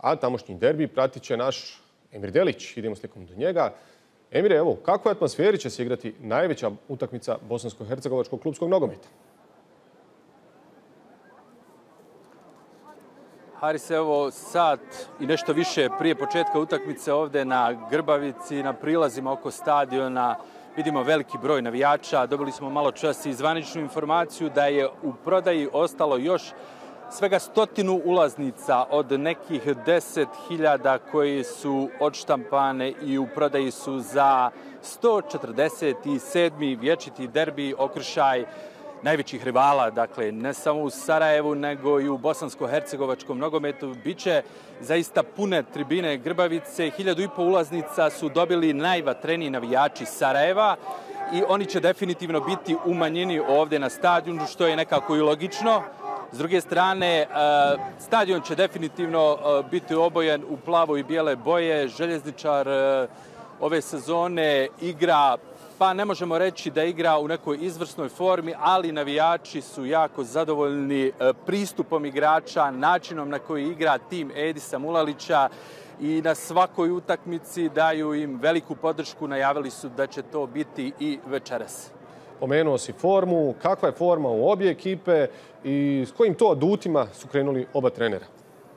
a tamošnji derbi pratit će naš Emir Delić. Idemo slikom do njega. Emire, evo, kakvoj atmosferi će se igrati najveća utakmica bosansko-hercegovačkog klubskog nogometa? Haris, evo sat i nešto više prije početka utakmice ovdje na Grbavici, na prilazima oko stadiona, vidimo veliki broj navijača. Dobili smo malo čas i zvaničnu informaciju da je u prodaji ostalo još svega 100 ulaznica od nekih 10.000 koji su odštampane i u prodaji su za 147. vječiti derbi, okršaj najvećih rivala, dakle ne samo u Sarajevu nego i u bosansko-hercegovačkom nogometu. Biće zaista pune tribine Grbavice, 1500 ulaznica su dobili najvatreniji navijači Sarajeva i oni će definitivno biti u manjini ovdje na stadionu, što je nekako i logično. S druge strane, stadion će definitivno biti obojen u plavo i bijele boje. Željezničar ove sezone igra, pa ne možemo reći da igra u nekoj izvrsnoj formi, ali navijači su jako zadovoljni pristupom igrača, načinom na koji igra tim Edisa Mulalića i na svakoj utakmici daju im veliku podršku. Najavili su da će to biti i večeras. Pomenuo si formu. Kakva je forma u obje ekipe i s kojim to adutima su krenuli oba trenera?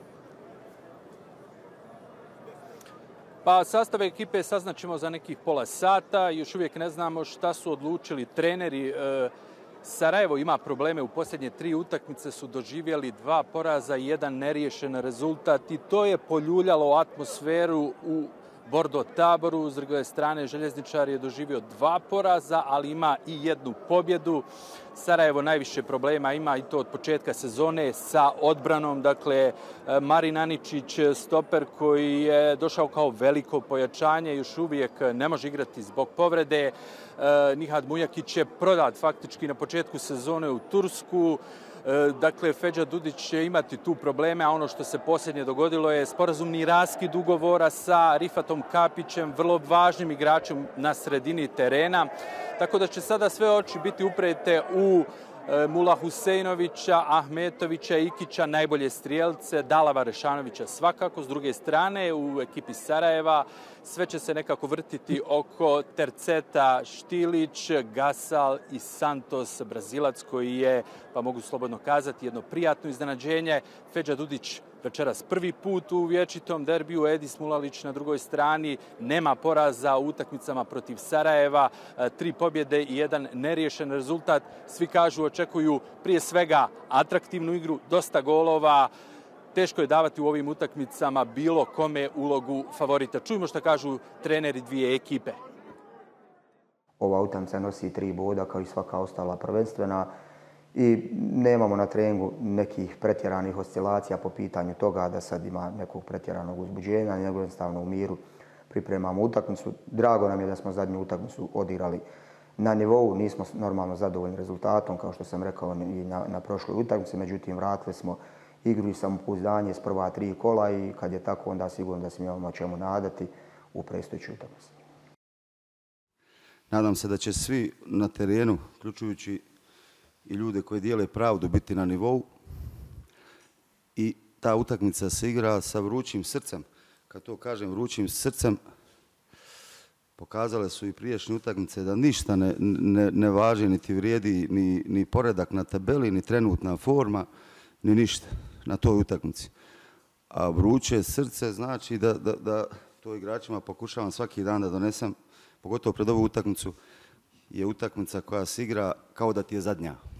Pa sastav ekipe saznaćemo za nekih pola sata. Još uvijek ne znamo šta su odlučili treneri. Sarajevo ima probleme. U posljednje 3 utakmice su doživjeli 2 poraza i 1 neriješen rezultat i to je poljuljalo atmosferu u Bordo Taboru. S druge strane, Željezničar je doživio 2 poraza, ali ima i 1 pobjedu. Sarajevo najviše problema ima i to od početka sezone sa odbranom. Dakle, Marin Aničić, stoper koji je došao kao veliko pojačanje, još uvijek ne može igrati zbog povrede. Nihad Mujakić je prodat faktički na početku sezone u Tursku. Dakle, Feđa Dudić će imati tu probleme, a ono što se posljednje dogodilo je sporazumni raskid ugovora sa Rifatom Kapićem, vrlo važnim igračem na sredini terena. Tako da će sada sve oči biti uprete u Mula Huseinovića, Ahmetovića, Ikića, najbolje strijelce, Dalava Rešanovića svakako. S druge strane, u ekipi Sarajeva sve će se nekako vrtiti oko Terceta, Štilić, Gasal i Santos, Brazilac koji je, pa mogu slobodno kazati, jedno prijatno iznenađenje. Feđa Dudić večeras prvi put u vječitom derbiju, Edis Mulalić na drugoj strani, nema poraza u utakmicama protiv Sarajeva, 3 pobjede i 1 neriješen rezultat. Svi kažu, očekuju prije svega atraktivnu igru, dosta golova. Teško je davati u ovim utakmicama bilo kome ulogu favorita. Čujmo što kažu treneri dvije ekipe. Ova utakmica nosi 3 boda kao i svaka ostala prvenstvena i nemamo na treningu nekih pretjeranih oscilacija po pitanju toga da sad ima nekog pretjeranog uzbuđenja, nego jednostavno u miru pripremamo utakmicu. Drago nam je da smo zadnju utakmicu odigrali na nivou, nismo normalno zadovoljni rezultatom, kao što sam rekao i na prošloj utakmici, međutim vratili smo igru i samopouzdanje s prva 3 kola i kad je tako onda sigurno da se imamo čemu nadati u predstojećoj utakmici. Nadam se da će svi na terenu, uključujući i ljude koji dijele pravdu, biti na nivou i ta utakmica se igra sa vrućim srcem. Kad to kažem vrućim srcem, pokazale su i prijašnje utakmice da ništa ne važi, niti vrijedi ni poredak na tabeli, ni trenutna forma, ni ništa na toj utakmici. A vruće srce znači da to igračima pokušavam svaki dan da donesem, pogotovo pred ovu utakmicu, je utakmica koja se igra kao da ti je zadnja.